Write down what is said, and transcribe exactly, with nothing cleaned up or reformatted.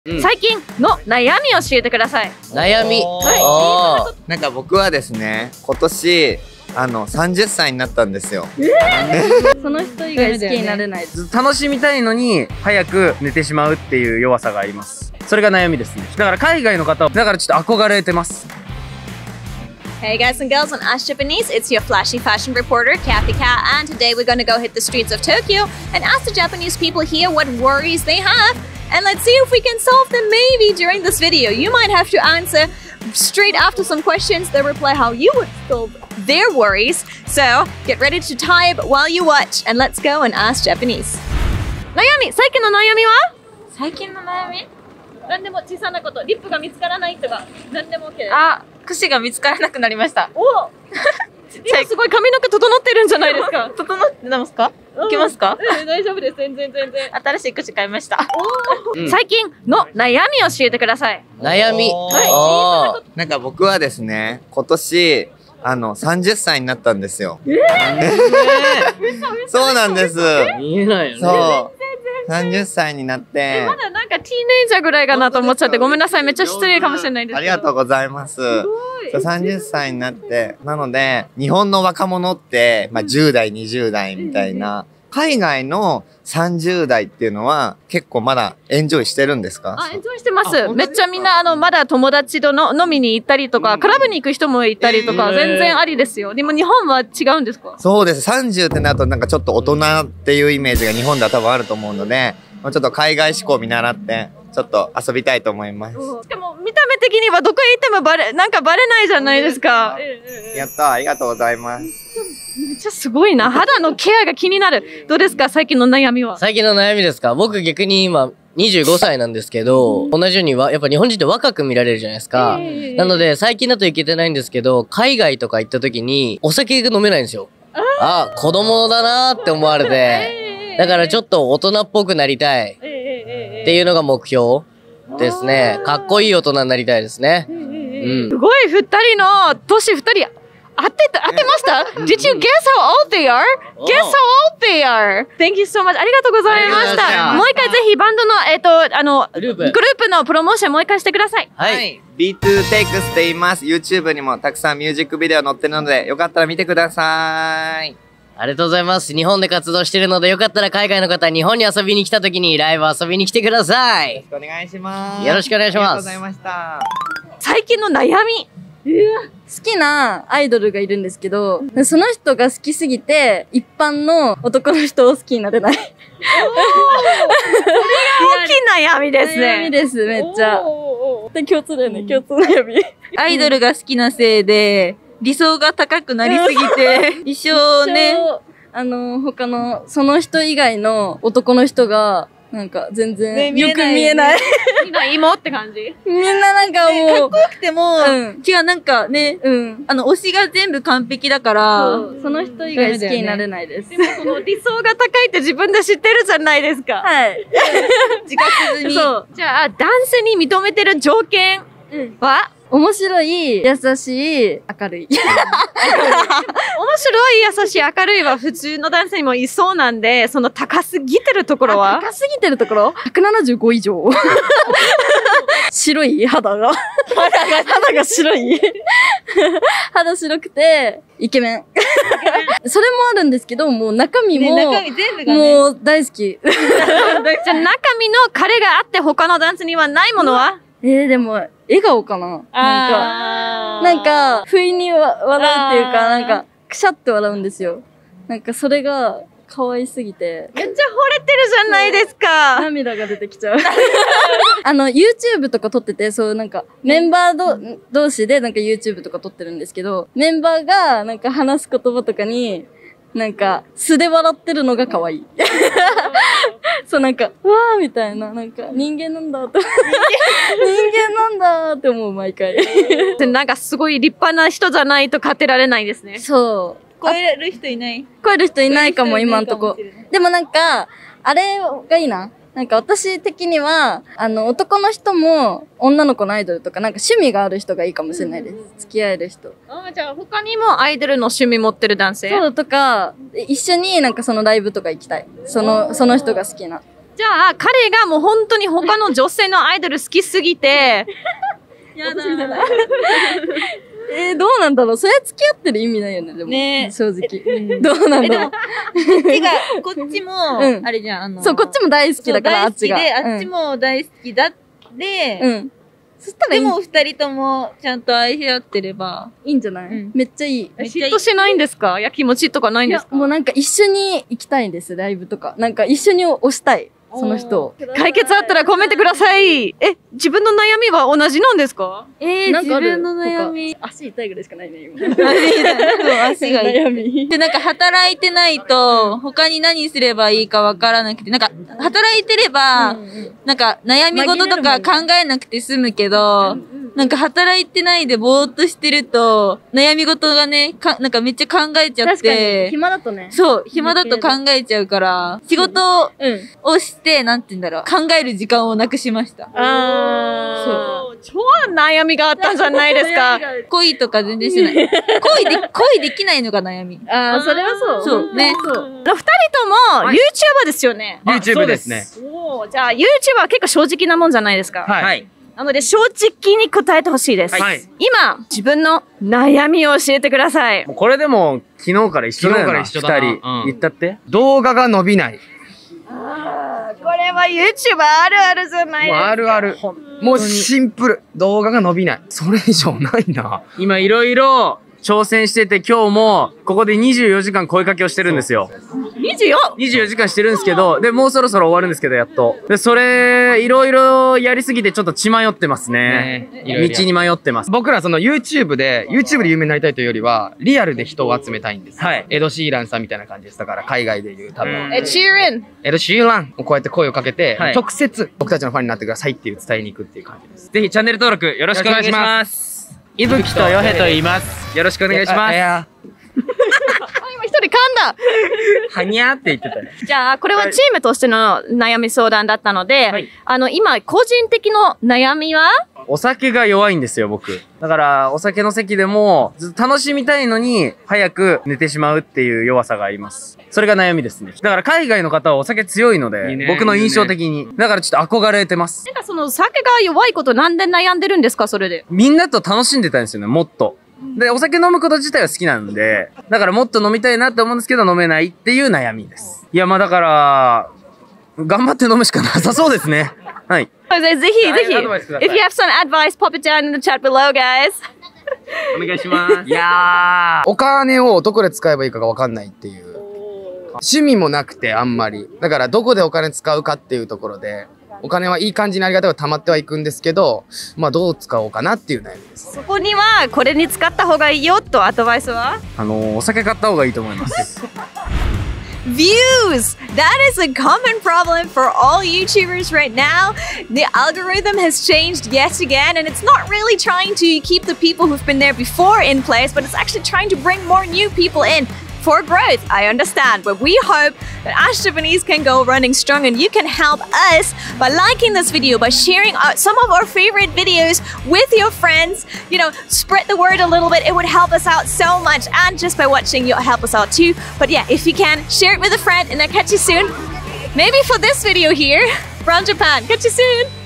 うん、最近の悩みを教えてください。 悩み。 はい。なんか僕はですね、今年あのさんじゅっさいになったんですよ。 えー、その人以外好きになれない。 楽しみたいのに早く寝てしまうっていう弱さがあります。それが悩みですね。だから海外の方だからちょっと憧れてます。 Hey guys and girls, on Ask Japanese, it's your flashy fashion reporter, Kathy Cat, and today we're gonna go hit the streets of Tokyo and ask the Japanese people here what worries they have, and let's see if we can solve them maybe during this video. You might have to answer straight after some questions that reply how you would solve their worries. So get ready to type while you watch, and let's go and ask Japanese. 悩み、最近の悩みは？ 最近の悩み？ 何でも小さなこと、リップが見つからないとか、何でも OK です。 あ、櫛が見つからなくなりました。 お今すごい髪の毛整ってるんじゃないですか。 整ってますか？いけますか？ うん、大丈夫です。全然全然。 新しい櫛買いました。 うん、最近の悩みを教えてください。 悩み。 はい。なんか僕はですね、今年あのさんじゅっさいになったんですよ。えー、そうなんです。 見えないよね。 そう。さんじゅっさいになって。 まだなんかティーネイジャーぐらいかなと思っちゃって、ごめんなさい。めっちゃ失礼かもしれないです。 ありがとうございます。さんじゅっさいになって、なので、日本の若者って、まあじゅう代、にじゅう代みたいな、海外のさんじゅう代っていうのは結構まだエンジョイしてるんですか？ あ、エンジョイしてます。めっちゃみんなあのまだ友達との飲みに行ったりとか、クラブに行く人もいたりとか、全然ありですよ。でも日本は違うんですか？ そうです。さんじゅうってなるとなんかちょっと大人っていうイメージが日本では多分あると思うので、もうちょっと海外志向を見習って、ちょっと遊びたいと思います。 しかも見た目的にはどこへ行ってもバレ、なんかバレないじゃないですか。 やったー、ありがとうございます。 めっちゃすごいな。肌のケアが気になる。どうですか、最近の悩みは？ 最近の悩みですか？僕逆に今にじゅうごさいなんですけど、同じようにはやっぱ日本人って若く見られるじゃないですか。なので最近だといけてないんですけど、海外とか行った時にお酒が飲めないんですよ。あ、子供だなーって思われて。だからちょっと大人っぽくなりたいっていうのが目標ですね。かっこいい大人になりたいですね。うん。 すごい二人の年二人当てた当てました？ Did you guess how old they are? Guess how old they are? Thank you so much. ありがとうございました。もう一回ぜひバンドのえっとあのグループグループのプロモーションもう一回してください。 はい。ビーツー テイクスって言います。YouTube にもたくさんミュージックビデオ載ってるので、よかったら見てください。 ありがとうございます。日本で活動してるので、よかったら海外の方、日本に遊びに来た時にライブ遊びに来てください。 よろしくお願いします。 よろしくお願いします。 ありがとうございました。 最近の悩み。 好きなアイドルがいるんですけど、その人が好きすぎて、一般の男の人を好きになれない。それが大きな悩みですね。 悩みです、めっちゃ。で、共通だよね、共通悩み。 アイドルが好きなせいで、理想が高くなりすぎて、一生ね、 あの、他の、その人以外の男の人が、なんか全然、よく見えない。 今、芋って感じ？ みんななんかもう。 かっこよくても、違う、なんかね、うん。あの、推しが全部完璧だから、 その人以外好きになれないです。 でもその理想が高いって自分で知ってるじゃないですか。 はい。 自覚ずに。 そう。じゃあ、男性に認めてる条件は？ 面白い、優しい、明るい。面白い、優しい、明るいは普通の男性にもいそうなんで、その高すぎてるところは？ 高すぎてるところ ?ひゃくななじゅうご 以上。白い肌が。肌が、肌が白い。肌白くて、イケメン。それもあるんですけど、もう中身も、 中身全部がね、 もう大好き。 じゃあ中身の彼があって他の男性にはないものは？ えー、でも、笑顔かななんか、なんか、不意に笑うっていうか、なんか、くしゃって笑うんですよ。なんか、それが、可愛すぎて。 めっちゃ惚れてるじゃないですか。 涙が出てきちゃう。あの、YouTube とか撮ってて、そう、なんか、メンバーど、同士でなんか YouTube とか撮ってるんですけど、メンバーが、なんか話す言葉とかに、なんか、素で笑ってるのが可愛い。そう、なんか、うわーみたいな、なんか、人間なんだって。人間なんだって思う、毎回。 なんかすごい立派な人じゃないと勝てられないですね。 そう。 超える人いない？ 超える人いないかも、今んとこ。でもなんか、あれがいいな。なんか私的には、あの、男の人も女の子のアイドルとか、なんか趣味がある人がいいかもしれないです。付き合える人。 あ、じゃあ他にもアイドルの趣味持ってる男性？ そうとか、一緒になんかそのライブとか行きたい。その、その人が好きな。 じじゃあ、彼がもう本当に他の女性のアイドル好きすぎて、 やだ。 えー、どうなんだろう、それ付き合ってる意味ないよね、でも。 ね正直。どうなんえ、でも、 だろう。 こっちが、こっちも、 うんあれじゃん、あの、 そう、こっちも大好きだから、あっちが。 そう大好きで、あっちも大好きだで、 うん。うん。そしたらいいでも二人ともちゃんと愛し合ってれば。 いいんじゃない、 うんめっちゃいい。 めっちゃいい嫉妬しないんですか？やきもちとかないんいやです、か？ もうなんか一緒に行きたいんです、ライブとか。なんか一緒に推したい、その人を。 解決あったらコメントください。え、自分の悩みは同じなんですか？ えー、 なんかある自分の悩み。 他足痛いぐらいしかないね、今。 足が痛い。 悩み。 で、なんか働いてないと、他に何すればいいかわからなくて、なんか、働いてれば、なんか悩み事とか考えなくて済むけど、なんか働いてないでぼーっとしてると、悩み事がね、か、なんかめっちゃ考えちゃっ確かに、 て、 暇だとね。 そう、暇だと考えちゃうから、仕事うん。 をして、なんて言うんだろう、考える時間をなくしました。 あー、超悩みがあったんじゃないですか。 恋とか全然しない。恋で、恋できないのが悩み。 ああ、それはそう。 そうねそう。 二人とも YouTuber ですよね。 YouTube ですね。 おー、じゃあ YouTuber は結構正直なもんじゃないですか。 はい。 はい。 なので正直に答えてほしいです。 はい今、自分の悩みを教えてください。 もうこれでも昨日から一緒だよな。 昨日から一緒だな二人。 うん言ったって動画が伸びない。 これは YouTuber あるあるじゃないですもうか。 あるある。もうシンプル。動画が伸びない。それ以上ないな。 今いろいろ挑戦してて、今日もここでにじゅうよじかん声かけをしてるんですよ。 にじゅうよん! にじゅうよじかんしてるんですけど、で、もうそろそろ終わるんですけど、やっと。で、それ、いろいろやりすぎてちょっと血迷ってますね。 ねいろいろ道に迷ってます。 僕らその YouTube で、YouTube で有名になりたいというよりは、リアルで人を集めたいんです。 はいエド・シーランさんみたいな感じです。だから海外でいう多分。 うんえ、チーリン。 エド・シーランをこうやって声をかけて、 はい直接僕たちのファンになってくださいっていう伝えに行くっていう感じです。 ぜひチャンネル登録よろしくお願いします。いぶきとよへと言います。よろしくお願いします。 あ今一人噛んだ。 はにゃーって言ってたよ。 じゃあ、これはチームとしての悩み相談だったので、 はいあの、今、個人的の悩みはお酒が弱いんですよ、僕。だから、お酒の席でも、ずっと楽しみたいのに、早く寝てしまうっていう弱さがあります。それが悩みですね。だから、海外の方はお酒強いので、 いいね僕の印象的に。だから、ちょっと憧れてます。 なんかその酒が弱いことなんで悩んでるんですか、それで。 みんなと楽しんでたんですよね、もっと。で、お酒飲むこと自体は好きなんで、だからもっと飲みたいなって思うんですけど、飲めないっていう悩みです。いや、まあだから、頑張って飲むしかなさそうですね。はい。 ぜひぜひ。 はいアドバイスください If you have some advice, pop it down in the chat below, guys. お願いします。 いやー、お金をどこで使えばいいかがわかんないっていう。趣味もなくてあんまり。だからどこでお金使うかっていうところで、お金はいい感じにありがたく貯まってはいくんですけど、まあどう使おうかなっていう悩みです。 そこには、これに使った方がいいよとアドバイスはあのー、お酒買った方がいいと思います。 Views! That is a common problem for all YouTubers right now. The algorithm has changed yet again, and it's not really trying to keep the people who've been there before in place, but it's actually trying to bring more new people in. For growth, I understand, but we hope that Ash Japanese can go running strong, and you can help us by liking this video, by sharing out some of our favorite videos with your friends. You know, spread the word a little bit. It would help us out so much, and just by watching, you'll help us out too. But yeah, if you can, share it with a friend, and I'll catch you soon. Maybe for this video here from Japan. Catch you soon.